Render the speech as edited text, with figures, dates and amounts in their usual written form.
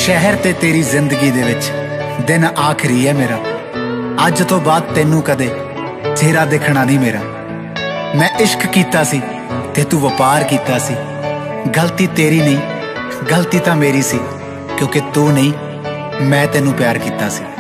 शहर ते तेरी जिंदगी दे विच दिन आखरी है मेरा। अज तो बाद तेनू कदे चेहरा देखना नहीं मेरा। मैं इश्क कीता सी ते तू वपार कीता सी। गलती तेरी नहीं, गलती तां मेरी सी, क्योंकि तू नहीं मैं तेनू प्यार कीता सी।